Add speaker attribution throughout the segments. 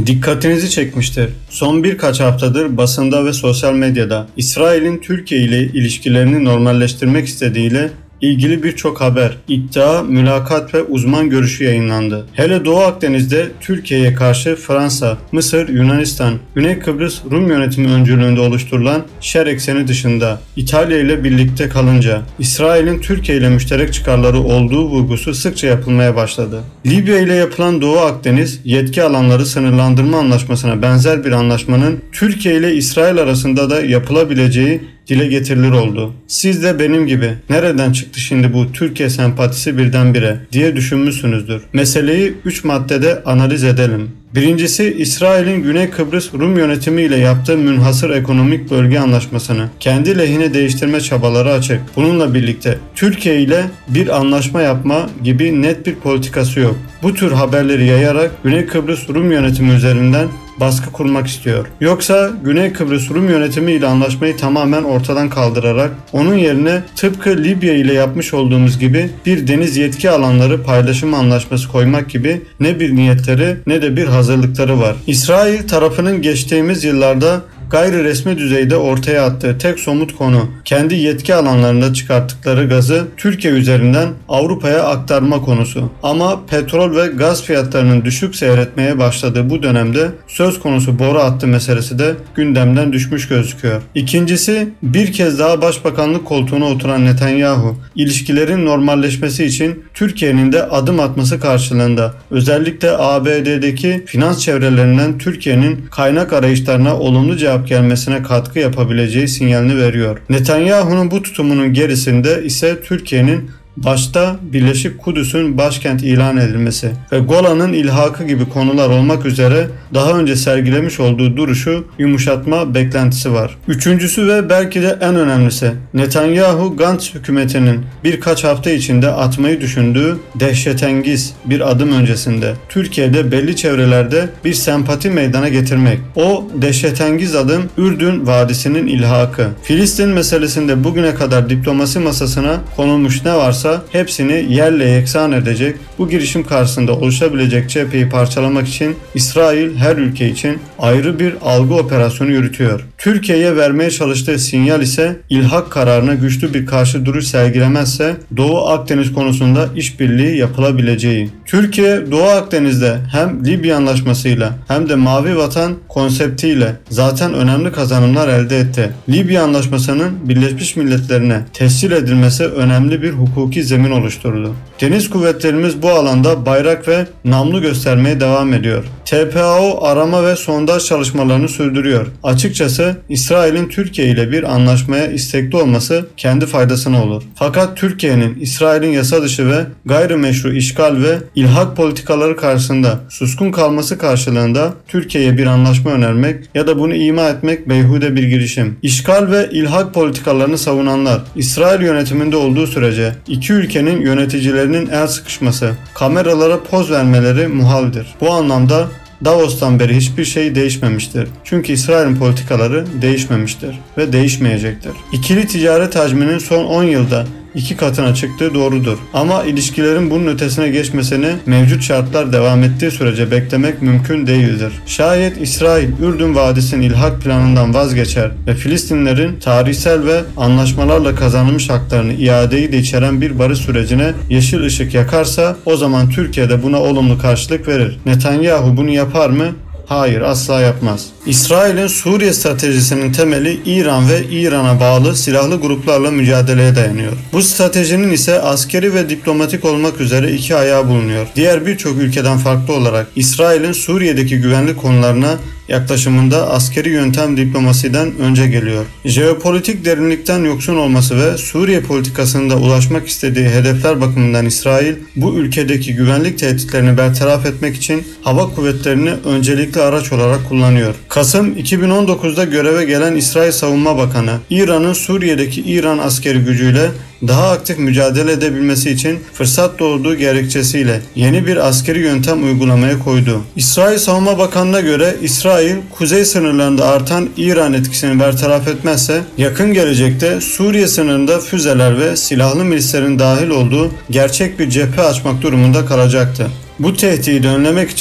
Speaker 1: dikkatinizi çekmiştir. Son birkaç haftadır basında ve sosyal medyada İsrail'in Türkiye ile ilişkilerini normalleştirmek istediğiyle ilgili birçok haber, iddia, mülakat ve uzman görüşü yayınlandı. Hele Doğu Akdeniz'de Türkiye'ye karşı Fransa, Mısır, Yunanistan, Güney Kıbrıs Rum yönetimi öncülüğünde oluşturulan şer ekseni dışında İtalya ile birlikte kalınca İsrail'in Türkiye ile müşterek çıkarları olduğu vurgusu sıkça yapılmaya başladı. Libya ile yapılan Doğu Akdeniz yetki alanları sınırlandırma anlaşmasına benzer bir anlaşmanın Türkiye ile İsrail arasında da yapılabileceği dile getirilir oldu. Siz de benim gibi nereden çıktı şimdi bu Türkiye sempatisi birdenbire diye düşünmüşsünüzdür. Meseleyi 3 maddede analiz edelim. Birincisi, İsrail'in Güney Kıbrıs Rum yönetimi ile yaptığı münhasır ekonomik bölge anlaşmasını kendi lehine değiştirme çabaları açık. Bununla birlikte Türkiye ile bir anlaşma yapma gibi net bir politikası yok. Bu tür haberleri yayarak Güney Kıbrıs Rum yönetimi üzerinden baskı kurmak istiyor. Yoksa Güney Kıbrıs Rum yönetimi ile anlaşmayı tamamen ortadan kaldırarak onun yerine tıpkı Libya ile yapmış olduğumuz gibi bir deniz yetki alanları paylaşımı anlaşması koymak gibi ne bir niyetleri ne de bir hazırlıkları var. İsrail tarafının geçtiğimiz yıllarda gayri resmi düzeyde ortaya attığı tek somut konu kendi yetki alanlarında çıkarttıkları gazı Türkiye üzerinden Avrupa'ya aktarma konusu. Ama petrol ve gaz fiyatlarının düşük seyretmeye başladığı bu dönemde söz konusu boru hattı meselesi de gündemden düşmüş gözüküyor. İkincisi, bir kez daha başbakanlık koltuğuna oturan Netanyahu, ilişkilerin normalleşmesi için Türkiye'nin de adım atması karşılığında özellikle ABD'deki finans çevrelerinden Türkiye'nin kaynak arayışlarına olumlu cevap gelmesine katkı yapabileceği sinyalini veriyor. Netanyahu'nun bu tutumunun gerisinde ise Türkiye'nin başta Birleşik Kudüs'ün başkent ilan edilmesi ve Golan'ın ilhakı gibi konular olmak üzere daha önce sergilemiş olduğu duruşu yumuşatma beklentisi var. Üçüncüsü ve belki de en önemlisi, Netanyahu Gantz hükümetinin birkaç hafta içinde atmayı düşündüğü dehşetengiz bir adım öncesinde Türkiye'de belli çevrelerde bir sempati meydana getirmek. O dehşetengiz adım Ürdün Vadisi'nin ilhakı. Filistin meselesinde bugüne kadar diplomasi masasına konulmuş ne varsa hepsini yerle yeksan edecek, bu girişim karşısında oluşabilecek cepheyi parçalamak için İsrail her ülke için ayrı bir algı operasyonu yürütüyor. Türkiye'ye vermeye çalıştığı sinyal ise ilhak kararına güçlü bir karşı duruş sergilemezse Doğu Akdeniz konusunda işbirliği yapılabileceği. Türkiye Doğu Akdeniz'de hem Libya anlaşmasıyla hem de Mavi Vatan konseptiyle zaten önemli kazanımlar elde etti. Libya anlaşmasının Birleşmiş Milletler'e tescil edilmesi önemli bir hukuki zemin oluşturdu. Deniz kuvvetlerimiz bu alanda bayrak ve namlu göstermeye devam ediyor. TPAO arama ve sondaj çalışmalarını sürdürüyor. Açıkçası İsrail'in Türkiye ile bir anlaşmaya istekli olması kendi faydasına olur. Fakat Türkiye'nin İsrail'in yasa dışı ve gayrimeşru işgal ve ilhak politikaları karşısında suskun kalması karşılığında Türkiye'ye bir anlaşma önermek ya da bunu ima etmek beyhude bir girişim. İşgal ve ilhak politikalarını savunanlar İsrail yönetiminde olduğu sürece iki ülkenin yöneticilerinin el sıkışması, kameralara poz vermeleri muhaldir. Bu anlamda Davos'tan beri hiçbir şey değişmemiştir. Çünkü İsrail'in politikaları değişmemiştir ve değişmeyecektir. İkili ticaret hacminin son 10 yılda 2 katına çıktığı doğrudur. Ama ilişkilerin bunun ötesine geçmesini mevcut şartlar devam ettiği sürece beklemek mümkün değildir. Şayet İsrail, Ürdün Vadisi'nin ilhak planından vazgeçer ve Filistinlerin tarihsel ve anlaşmalarla kazanılmış haklarını iadeyi de içeren bir barış sürecine yeşil ışık yakarsa o zaman Türkiye de buna olumlu karşılık verir. Netanyahu bunu yapar mı? Hayır, asla yapmaz. İsrail'in Suriye stratejisinin temeli İran ve İran'a bağlı silahlı gruplarla mücadeleye dayanıyor. Bu stratejinin ise askeri ve diplomatik olmak üzere iki ayağı bulunuyor. Diğer birçok ülkeden farklı olarak İsrail'in Suriye'deki güvenlik konularına yaklaşımında askeri yöntem diplomasiden önce geliyor. Jeopolitik derinlikten yoksun olması ve Suriye politikasında ulaşmak istediği hedefler bakımından İsrail, bu ülkedeki güvenlik tehditlerini bertaraf etmek için hava kuvvetlerini öncelikli araç olarak kullanıyor. Kasım 2019'da göreve gelen İsrail Savunma Bakanı, İran'ın Suriye'deki İran askeri gücüyle daha aktif mücadele edebilmesi için fırsat doğduğu gerekçesiyle yeni bir askeri yöntem uygulamaya koydu. İsrail Savunma Bakanı'na göre İsrail, kuzey sınırlarında artan İran etkisini bertaraf etmezse yakın gelecekte Suriye sınırında füzeler ve silahlı milislerin dahil olduğu gerçek bir cephe açmak durumunda kalacaktı. Bu tehdidi önlemek için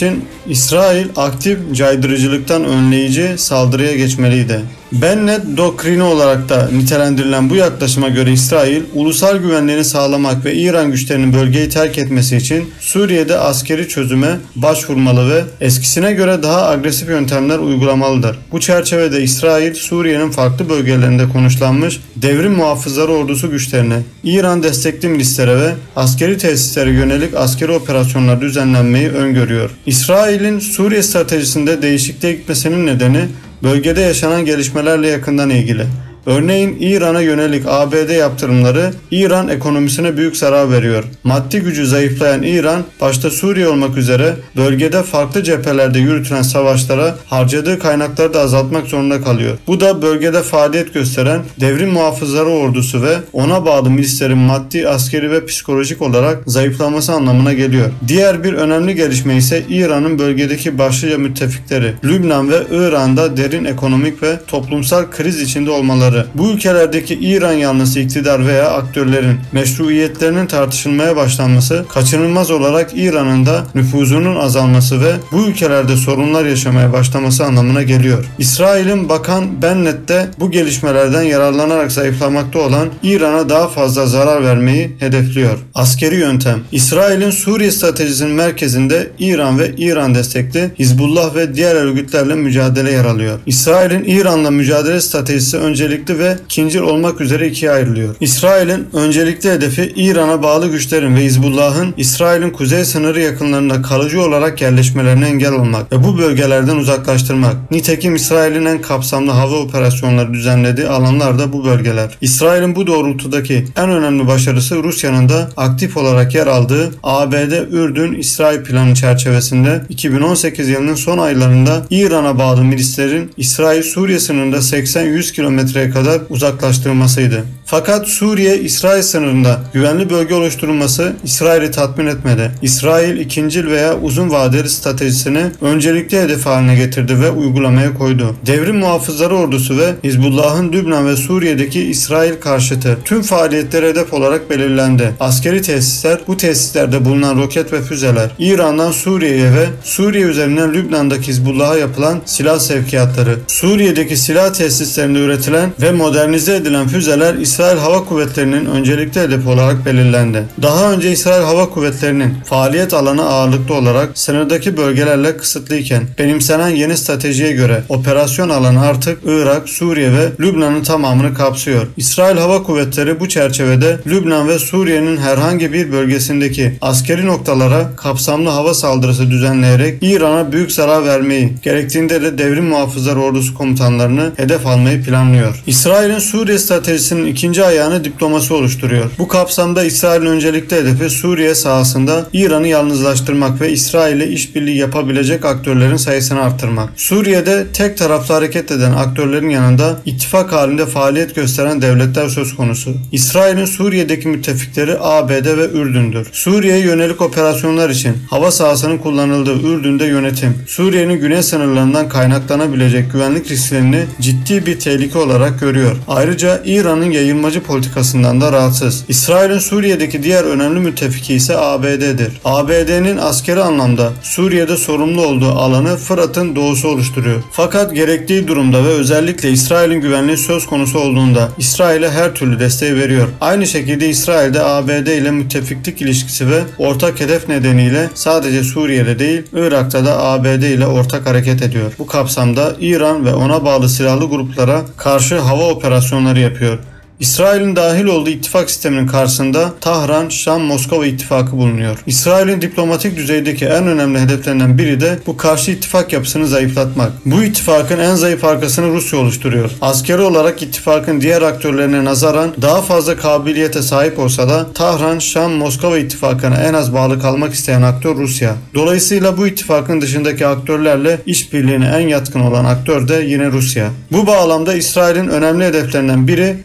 Speaker 1: İsrail aktif caydırıcılıktan önleyici saldırıya geçmeliydi. Bennett doktrini olarak da nitelendirilen bu yaklaşıma göre İsrail, ulusal güvenliğini sağlamak ve İran güçlerinin bölgeyi terk etmesi için Suriye'de askeri çözüme başvurmalı ve eskisine göre daha agresif yöntemler uygulamalıdır. Bu çerçevede İsrail, Suriye'nin farklı bölgelerinde konuşlanmış devrim muhafızları ordusu güçlerine, İran destekli milislere ve askeri tesislere yönelik askeri operasyonlar düzenlenmeyi öngörüyor. İsrail'in Suriye stratejisinde değişikliğe gitmesinin nedeni bölgede yaşanan gelişmelerle yakından ilgili. Örneğin İran'a yönelik ABD yaptırımları İran ekonomisine büyük zarar veriyor. Maddi gücü zayıflayan İran, başta Suriye olmak üzere bölgede farklı cephelerde yürütülen savaşlara harcadığı kaynakları da azaltmak zorunda kalıyor. Bu da bölgede faaliyet gösteren devrim muhafızları ordusu ve ona bağlı milislerin maddi, askeri ve psikolojik olarak zayıflaması anlamına geliyor. Diğer bir önemli gelişme ise İran'ın bölgedeki başlıca müttefikleri Lübnan ve İran'da derin ekonomik ve toplumsal kriz içinde olmaları. Bu ülkelerdeki İran yanlısı iktidar veya aktörlerin meşruiyetlerinin tartışılmaya başlanması, kaçınılmaz olarak İran'ın da nüfuzunun azalması ve bu ülkelerde sorunlar yaşamaya başlaması anlamına geliyor. İsrail'in Bakan Bennett de bu gelişmelerden yararlanarak zayıflamakta olan İran'a daha fazla zarar vermeyi hedefliyor. Askeri yöntem. İsrail'in Suriye stratejisinin merkezinde İran ve İran destekli Hizbullah ve diğer örgütlerle mücadele yer alıyor. İsrail'in İran'la mücadele stratejisi öncelikli ve ikincil olmak üzere ikiye ayrılıyor. İsrail'in öncelikli hedefi İran'a bağlı güçlerin ve Hizbullah'ın İsrail'in kuzey sınırı yakınlarında kalıcı olarak yerleşmelerine engel olmak ve bu bölgelerden uzaklaştırmak. Nitekim İsrail'in en kapsamlı hava operasyonları düzenlediği alanlar da bu bölgeler. İsrail'in bu doğrultudaki en önemli başarısı Rusya'nın da aktif olarak yer aldığı ABD-Ürdün-İsrail planı çerçevesinde 2018 yılının son aylarında İran'a bağlı milislerin İsrail-Suriye sınırında 80-100 kilometreye kadar uzaklaştırılmasıydı. Fakat Suriye-İsrail sınırında güvenli bölge oluşturulması İsrail'i tatmin etmedi. İsrail ikincil veya uzun vadeli stratejisini öncelikli hedef haline getirdi ve uygulamaya koydu. Devrim muhafızları ordusu ve Hizbullah'ın Lübnan ve Suriye'deki İsrail karşıtı tüm faaliyetleri hedef olarak belirlendi. Askeri tesisler, bu tesislerde bulunan roket ve füzeler, İran'dan Suriye'ye ve Suriye üzerinden Lübnan'daki Hizbullah'a yapılan silah sevkiyatları, Suriye'deki silah tesislerinde üretilen ve modernize edilen füzeler İsrail Hava Kuvvetleri'nin öncelikli hedefi olarak belirlendi. Daha önce İsrail Hava Kuvvetleri'nin faaliyet alanı ağırlıklı olarak sınırdaki bölgelerle kısıtlıyken benimsenen yeni stratejiye göre operasyon alanı artık Irak, Suriye ve Lübnan'ın tamamını kapsıyor. İsrail Hava Kuvvetleri bu çerçevede Lübnan ve Suriye'nin herhangi bir bölgesindeki askeri noktalara kapsamlı hava saldırısı düzenleyerek İran'a büyük zarar vermeyi, gerektiğinde de devrim muhafızları ordusu komutanlarını hedef almayı planlıyor. İsrail'in Suriye stratejisinin ikinci ayağını diplomasi oluşturuyor. Bu kapsamda İsrail'in öncelikli hedefi Suriye sahasında İran'ı yalnızlaştırmak ve İsrail'le işbirliği yapabilecek aktörlerin sayısını arttırmak. Suriye'de tek taraflı hareket eden aktörlerin yanında ittifak halinde faaliyet gösteren devletler söz konusu. İsrail'in Suriye'deki müttefikleri ABD ve Ürdün'dür. Suriye'ye yönelik operasyonlar için hava sahasının kullanıldığı Ürdün'de yönetim, Suriye'nin güney sınırlarından kaynaklanabilecek güvenlik risklerini ciddi bir tehlike olarak görüyor. Ayrıca İran'ın yayılmacı politikasından da rahatsız. İsrail'in Suriye'deki diğer önemli müttefiki ise ABD'dir. ABD'nin askeri anlamda Suriye'de sorumlu olduğu alanı Fırat'ın doğusu oluşturuyor. Fakat gerektiği durumda ve özellikle İsrail'in güvenliği söz konusu olduğunda İsrail'e her türlü desteği veriyor. Aynı şekilde İsrail'de ABD ile müttefiklik ilişkisi ve ortak hedef nedeniyle sadece Suriye'de değil Irak'ta da ABD ile ortak hareket ediyor. Bu kapsamda İran ve ona bağlı silahlı gruplara karşı hava operasyonları yapıyor. İsrail'in dahil olduğu ittifak sisteminin karşısında Tahran, Şam, Moskova ittifakı bulunuyor. İsrail'in diplomatik düzeydeki en önemli hedeflerinden biri de bu karşı ittifak yapısını zayıflatmak. Bu ittifakın en zayıf halkasını Rusya oluşturuyor. Askeri olarak ittifakın diğer aktörlerine nazaran daha fazla kabiliyete sahip olsa da Tahran, Şam, Moskova ittifakına en az bağlı kalmak isteyen aktör Rusya. Dolayısıyla bu ittifakın dışındaki aktörlerle işbirliğine en yatkın olan aktör de yine Rusya. Bu bağlamda İsrail'in önemli hedeflerinden biri Rusya'yı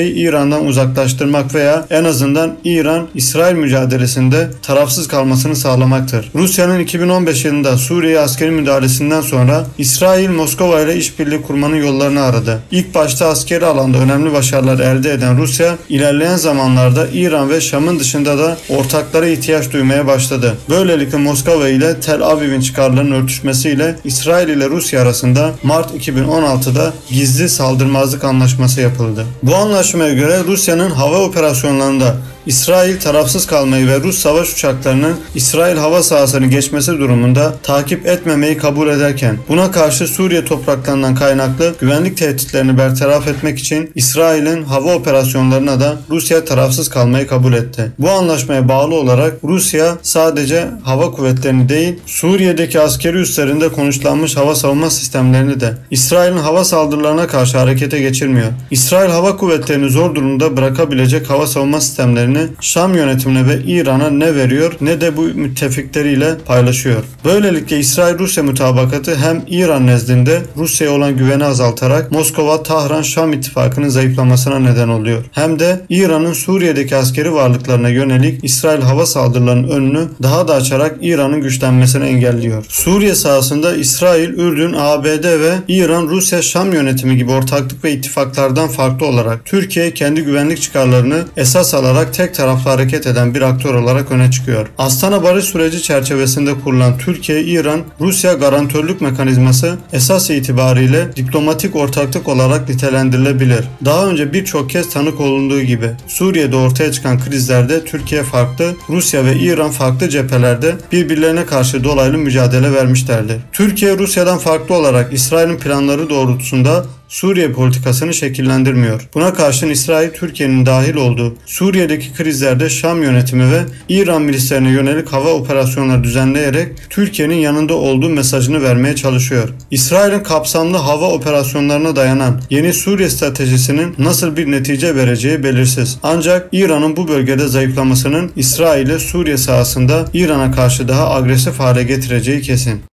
Speaker 1: Türkiye'yi İran'dan uzaklaştırmak veya en azından İran-İsrail mücadelesinde tarafsız kalmasını sağlamaktır. Rusya'nın 2015 yılında Suriye askeri müdahalesinden sonra İsrail Moskova ile işbirliği kurmanın yollarını aradı. İlk başta askeri alanda önemli başarılar elde eden Rusya, ilerleyen zamanlarda İran ve Şam'ın dışında da ortaklara ihtiyaç duymaya başladı. Böylelikle Moskova ile Tel Aviv'in çıkarlarının örtüşmesiyle İsrail ile Rusya arasında Mart 2016'da gizli saldırmazlık anlaşması yapıldı. Bu anlaşmaya göre Rusya'nın hava operasyonlarında İsrail tarafsız kalmayı ve Rus savaş uçaklarının İsrail hava sahasını geçmesi durumunda takip etmemeyi kabul ederken, buna karşı Suriye topraklarından kaynaklı güvenlik tehditlerini bertaraf etmek için İsrail'in hava operasyonlarına da Rusya tarafsız kalmayı kabul etti. Bu anlaşmaya bağlı olarak Rusya sadece hava kuvvetlerini değil, Suriye'deki askeri üslerinde konuşlanmış hava savunma sistemlerini de İsrail'in hava saldırılarına karşı harekete geçirmiyor. İsrail hava kuvvetlerini zor durumda bırakabilecek hava savunma sistemlerini Şam yönetimine ve İran'a ne veriyor ne de bu müttefikleriyle paylaşıyor. Böylelikle İsrail-Rusya mutabakatı hem İran nezdinde Rusya'ya olan güveni azaltarak Moskova-Tahran-Şam ittifakının zayıflamasına neden oluyor. Hem de İran'ın Suriye'deki askeri varlıklarına yönelik İsrail hava saldırılarının önünü daha da açarak İran'ın güçlenmesini engelliyor. Suriye sahasında İsrail, Ürdün, ABD ve İran-Rusya-Şam yönetimi gibi ortaklık ve ittifaklardan farklı olarak Türkiye kendi güvenlik çıkarlarını esas alarak tek taraflı hareket eden bir aktör olarak öne çıkıyor. Astana barış süreci çerçevesinde kurulan Türkiye-İran-Rusya garantörlük mekanizması esas itibariyle diplomatik ortaklık olarak nitelendirilebilir. Daha önce birçok kez tanık olunduğu gibi Suriye'de ortaya çıkan krizlerde Türkiye farklı, Rusya ve İran farklı cephelerde birbirlerine karşı dolaylı mücadele vermişlerdir. Türkiye Rusya'dan farklı olarak İsrail'in planları doğrultusunda Suriye politikasını şekillendirmiyor. Buna karşın İsrail, Türkiye'nin dahil olduğu Suriye'deki krizlerde Şam yönetimi ve İran milislerine yönelik hava operasyonları düzenleyerek Türkiye'nin yanında olduğu mesajını vermeye çalışıyor. İsrail'in kapsamlı hava operasyonlarına dayanan yeni Suriye stratejisinin nasıl bir netice vereceği belirsiz. Ancak İran'ın bu bölgede zayıflamasının İsrail'i Suriye sahasında İran'a karşı daha agresif hale getireceği kesin.